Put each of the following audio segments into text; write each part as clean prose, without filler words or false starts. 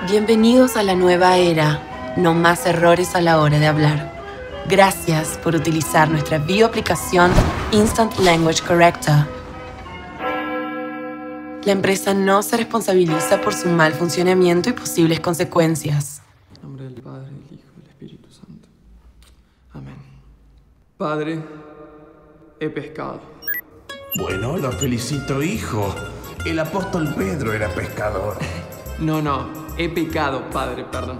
Bienvenidos a la nueva era. No más errores a la hora de hablar. Gracias por utilizar nuestra bioaplicación Instant Language Corrector. La empresa no se responsabiliza por su mal funcionamiento y posibles consecuencias. En nombre del Padre, del Hijo y del Espíritu Santo. Amén. Padre, he pescado. Bueno, lo felicito, hijo. El apóstol Pedro era pescador. No, he pecado, padre, perdón.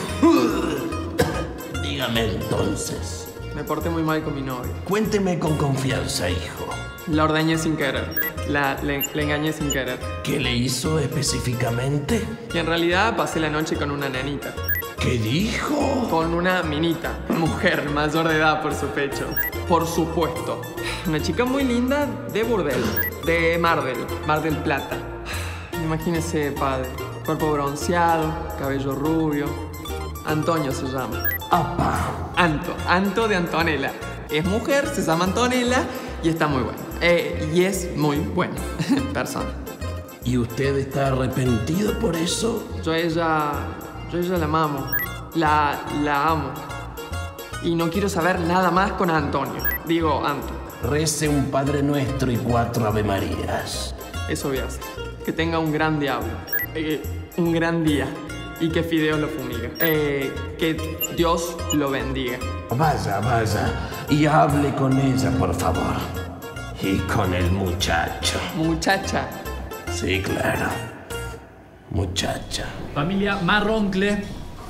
Dígame entonces. Me porté muy mal con mi novia. Cuénteme con confianza, hijo. La ordeñé sin querer. Le engañé sin querer. ¿Qué le hizo específicamente? Y en realidad pasé la noche con una nenita. ¿Qué dijo? Con una minita. Mujer mayor de edad por su pecho. Por supuesto. Una chica muy linda de burdel. De Mar del Plata. Imagínese, padre. Cuerpo bronceado, cabello rubio. Antonio se llama. ¡Apa! Anto de Antonella. Es mujer, se llama Antonella y está muy buena. Y es muy buena persona. ¿Y usted está arrepentido por eso? Yo a ella la amo. La amo. Y no quiero saber nada más con Antonio. Digo, Anto. Rece un Padre Nuestro y 4 Ave Marías. Eso voy a hacer. Que tenga un gran diablo. Un gran día. Y que Fideos lo fumigue. Que Dios lo bendiga. Vaya y hable con ella, por favor. Y con el muchacho. Muchacha. Sí, claro. Muchacha. Familia Marroncle.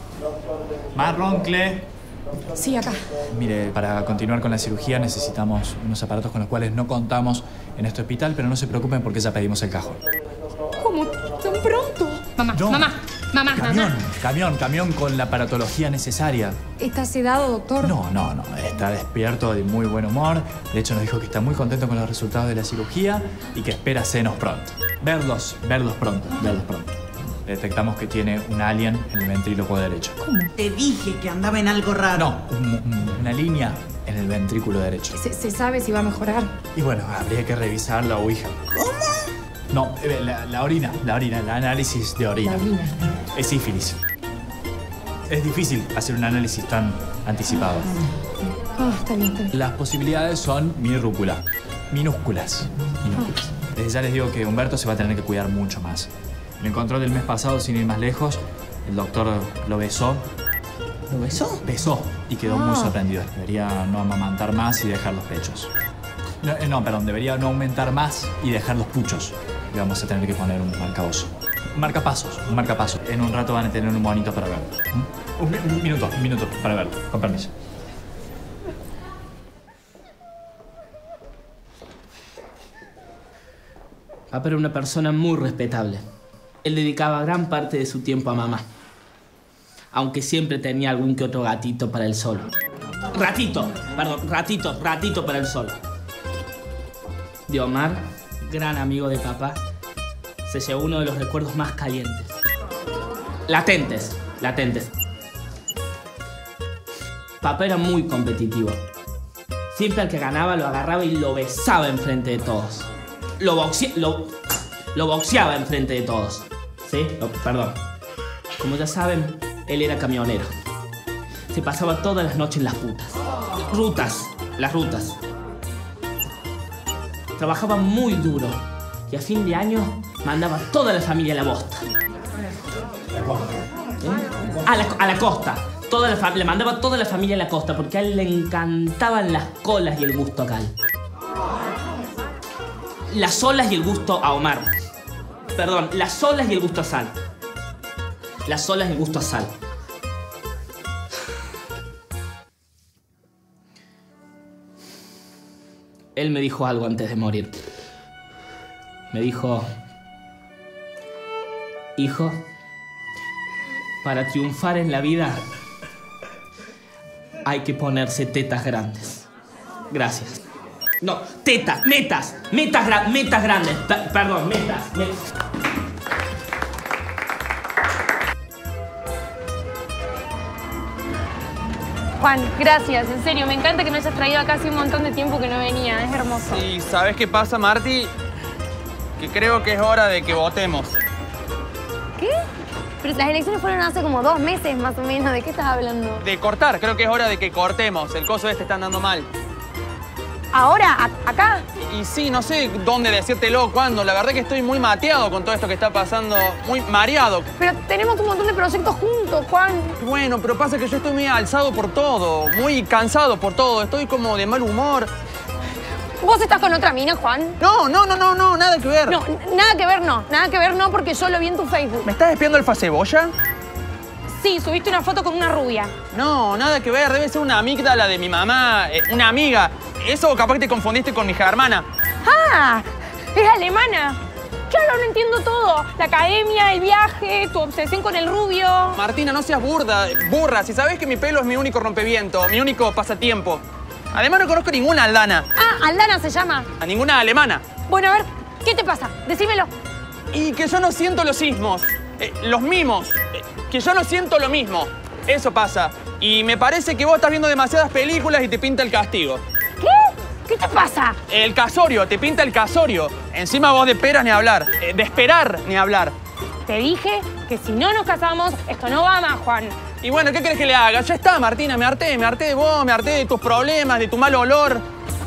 Sí, acá. Mire, para continuar con la cirugía necesitamos unos aparatos con los cuales no contamos en este hospital, pero no se preocupen porque ya pedimos el cajón. ¿Cómo? ¿Tan pronto? No. Mamá. Camión con la aparatología necesaria. ¿Está sedado, doctor? No. Está despierto, de muy buen humor. De hecho, nos dijo que está muy contento con los resultados de la cirugía y que espera senos pronto. Verlos pronto. Detectamos que tiene un alien en el ventrículo derecho. ¿Cómo? Te dije que andaba en algo raro. No, una línea en el ventrículo derecho. ¿Se sabe si va a mejorar? Y bueno, habría que revisar la ouija. ¿Cómo? No, la orina, el análisis de orina. La orina. Es sífilis. Es difícil hacer un análisis tan anticipado. Está bien. Las posibilidades son minúsculas. Desde ya les digo que Humberto se va a tener que cuidar mucho más. En el control del mes pasado, sin ir más lejos, el doctor lo besó. ¿Lo besó? Besó y quedó muy sorprendido. Debería no amamantar más y dejar los pechos. Debería no aumentar más y dejar los puchos. Le vamos a tener que poner un marcapasos. Un marcapasos. En un rato van a tener un monito para verlo. Un minuto para verlo. Con permiso. Papá era una persona muy respetable. Él dedicaba gran parte de su tiempo a mamá. Aunque siempre tenía algún que otro gatito para él solo. Ratito para él solo. De Omar, gran amigo de papá, se llevó uno de los recuerdos más calientes. Latentes. Papá era muy competitivo. Siempre al que ganaba lo agarraba y lo besaba enfrente de todos. Lo boxeaba enfrente de todos. ¿Sí? Perdón. Como ya saben, él era camionero. Se pasaba todas las noches en las las rutas. Trabajaba muy duro y a fin de año mandaba toda la familia a la bosta. A la costa. Le mandaba toda la familia a la costa porque a él le encantaban las colas y el gusto acá. Las olas y el gusto a Omar. Perdón, las olas y el gusto a Sal. Él me dijo algo antes de morir. Me dijo: hijo, para triunfar en la vida hay que ponerse tetas grandes. Gracias. No, metas grandes. Perdón, metas. Juan, gracias, en serio, me encanta que me hayas traído acá hace un montón de tiempo que no venía, es hermoso. Sí, ¿sabes qué pasa, Marty? Que creo que es hora de que votemos. ¿Qué? Pero las elecciones fueron hace como 2 meses más o menos. ¿De qué estás hablando? De cortar, creo que es hora de que cortemos. El coso este está andando mal. ¿Ahora? ¿Acá? Y sí, no sé dónde decírtelo, cuándo. La verdad que estoy muy mateado con todo esto que está pasando. Muy mareado. Pero tenemos un montón de proyectos juntos, Juan. Bueno, pero pasa que yo estoy muy alzado por todo. Muy cansado por todo. Estoy como de mal humor. ¿Vos estás con otra mina, Juan? No, nada que ver. No, nada que ver no. Nada que ver no, porque yo lo vi en tu Facebook. ¿Me estás espiando el facebolla? Sí, subiste una foto con una rubia. No, nada que ver. Debe ser una amígdala de mi mamá. Una amiga. Eso capaz que te confundiste con mi hija hermana. ¡Ah! Es alemana. Claro, no entiendo todo. La academia, el viaje, tu obsesión con el rubio. Martina, no seas burra. Si sabés que mi pelo es mi único rompeviento, mi único pasatiempo. Además no conozco ninguna aldana. Ah, Aldana se llama. A ninguna alemana. Bueno, a ver, ¿qué te pasa? Decímelo. Y que yo no siento los sismos, los mimos, que yo no siento lo mismo. Eso pasa. Y me parece que vos estás viendo demasiadas películas y te pinta el castigo. ¿Qué? ¿Qué te pasa? El casorio, te pinta el casorio. Encima vos de peras ni hablar, de esperar ni hablar. Te dije que si no nos casamos, esto no va más, Juan. Y bueno, ¿qué querés que le haga? Ya está, Martina, me harté de vos, me harté de tus problemas, de tu mal olor.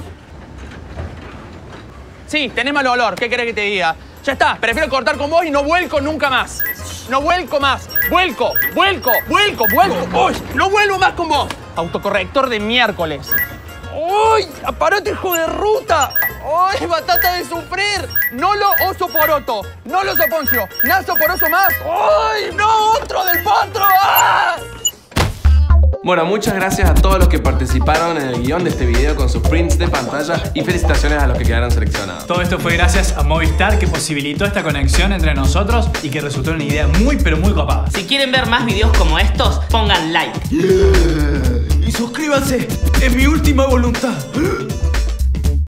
Sí, tenés mal olor, ¿qué querés que te diga? Ya está, prefiero cortar con vos y no vuelco nunca más. No vuelco más. Vuelco. ¡Uy! No vuelvo más con vos. Autocorrector de miércoles. ¡Uy! ¡Apárate, hijo de ruta! ¡Uy! ¡Batata de sufrir! ¡No lo oso poroto! ¡No lo soponcio! ¡Naso poroso más! ¡Uy! ¡No! ¡Otro del potro! ¡Ah! Bueno, muchas gracias a todos los que participaron en el guión de este video con sus prints de pantalla y felicitaciones a los que quedaron seleccionados. Todo esto fue gracias a Movistar, que posibilitó esta conexión entre nosotros y que resultó en una idea muy pero muy copada. Si quieren ver más videos como estos, pongan like. Y suscríbanse, es mi última voluntad.